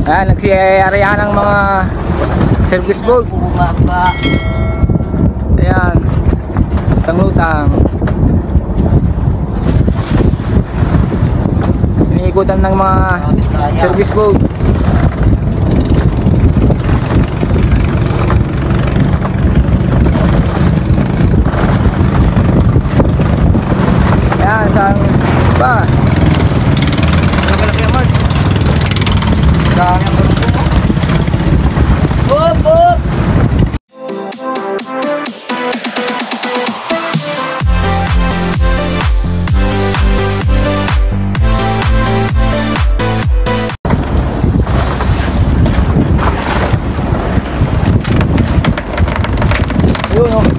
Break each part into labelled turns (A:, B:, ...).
A: Ayan, nagsiyayahan ng mga service boat. Ayan, utang-utang. Iniikutan ng mga service boat. Ayan, saan ba? Malaki ang Mark. Saan ang marunong? Boop, boop! Ayun o.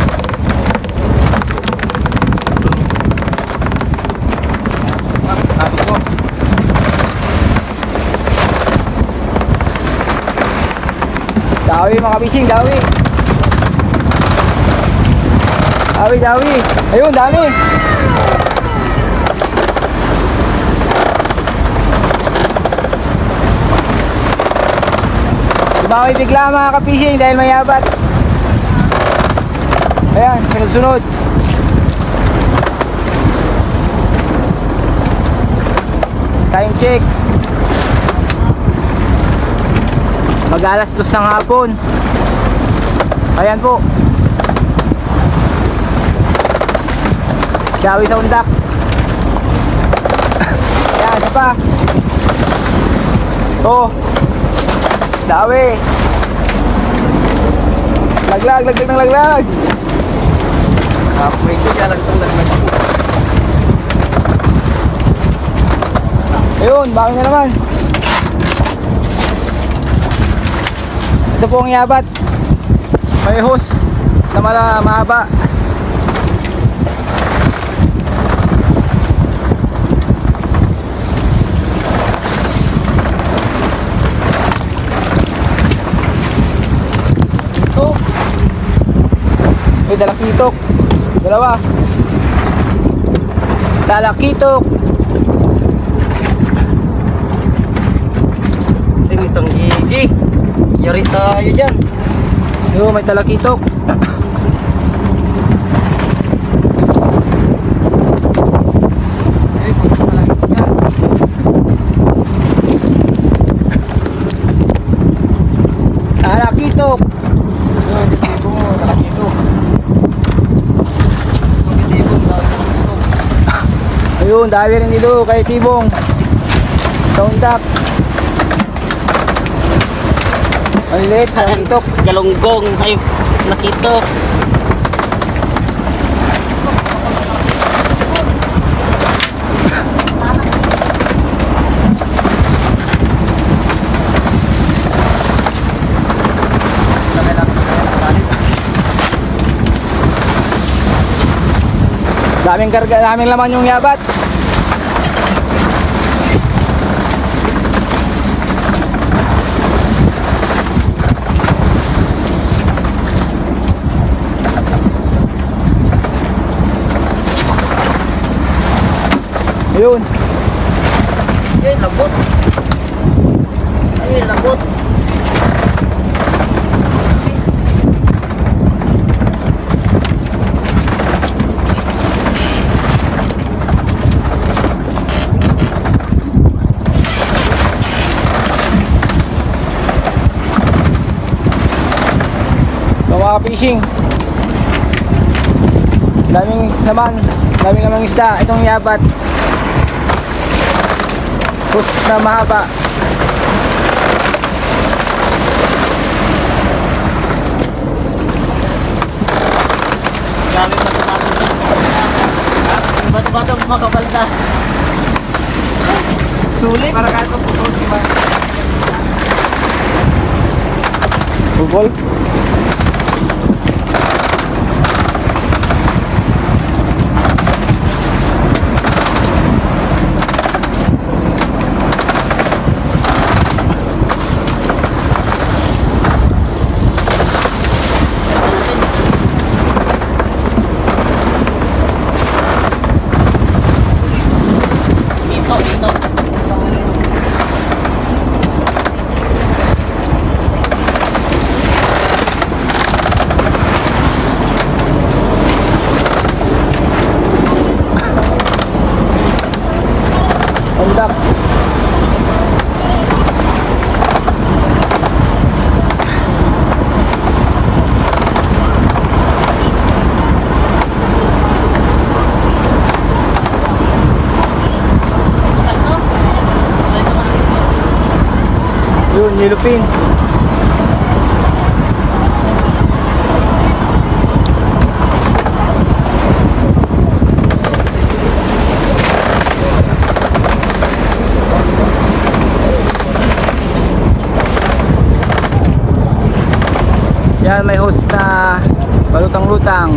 A: Dawi mga fishing, dawi. Dawi, dawi. Ayun, dami. Dibawi bigla mga ka-fishing dahil may abat. Ayan, sunod-sunod. Time check. Mag-alas 2 ng hapon. Ayan po. Dawi sa undak. Ayan, isa pa. Oh. Dawi. Laglag, laglag ng laglag. Halfway ko dyan, laglag. Ayun, bakit na naman. Ito po ang yabat. May hose na mahaba. Ito. May dalakitok. Dalawa. Dalakitok. Itong gigi. Yari tayo dyan. Yo, may talakitok. Talakitok. Ayun, dahil rin dito kay Tibong. Soundak. Maliit, nakitok.
B: Galunggong, ay nakitok.
A: Daming karga, daming laman yung yabat. Ayun.
B: Ay, labot. Ay, labot.
A: Mga fishing. Daming namang isda. Itong yabat. Hus na mahaba.
B: Grabe bato-bato makabalta.
A: Sulit para kahit puputol diba? Bubol. Undak. Yun, yellow pin. Yan, may hose na balutang-lutang.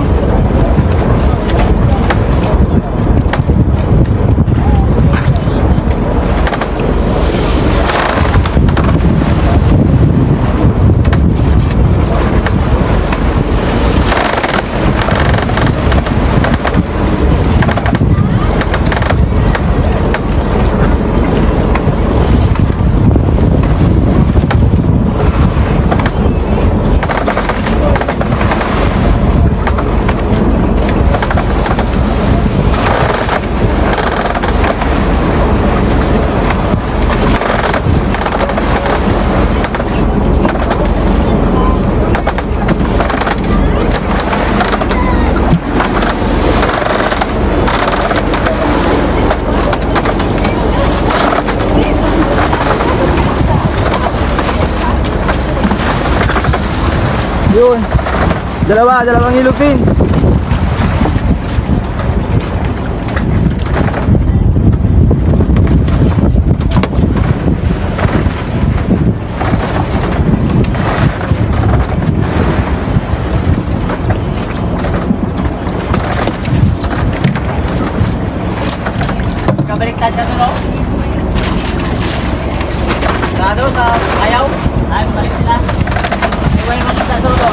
A: Yun, dalawang yellow pin.
B: Kabaliktad siya doon, no? Sa ayaw? Ay, balik sila. Iwan yung makita doon.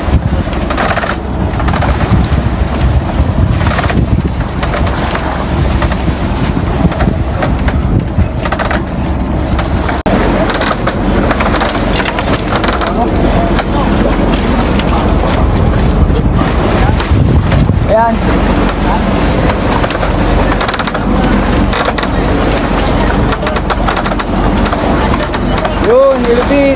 A: Ayan. Yun, yellow pin.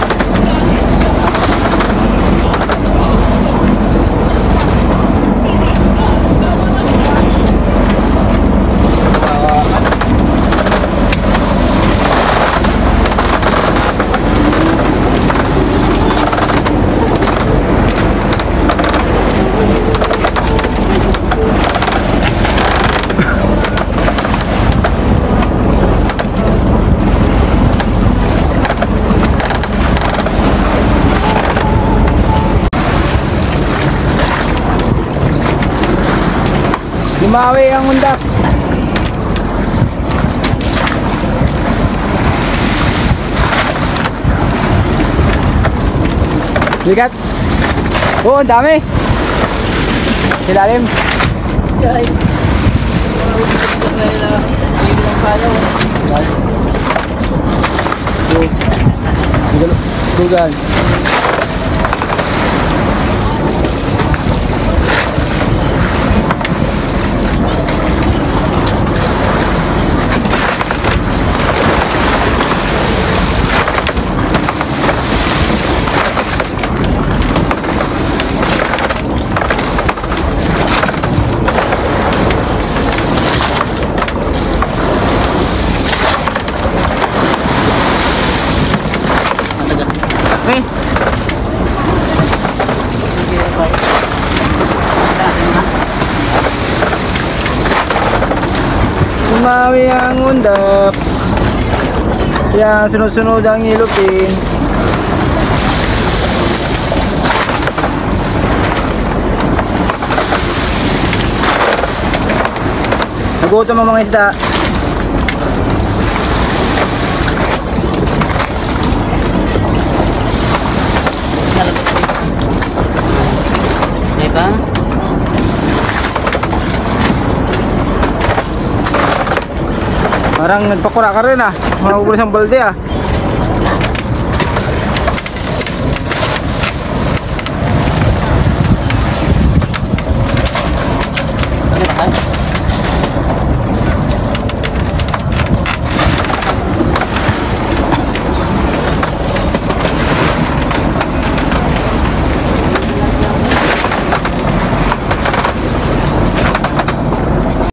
A: Lumawi ang undak. Bigat. Oh, ang dami. Silalim.
B: Ay. Hindi lang palo.
A: Dugan. Lumawi ang undak. Yan, sunod-sunod ang yellow pin. Nagutom ang mga isda.
B: Diba?
A: Parang nagpakura ka rin ah. Mahugulis ang balde ah.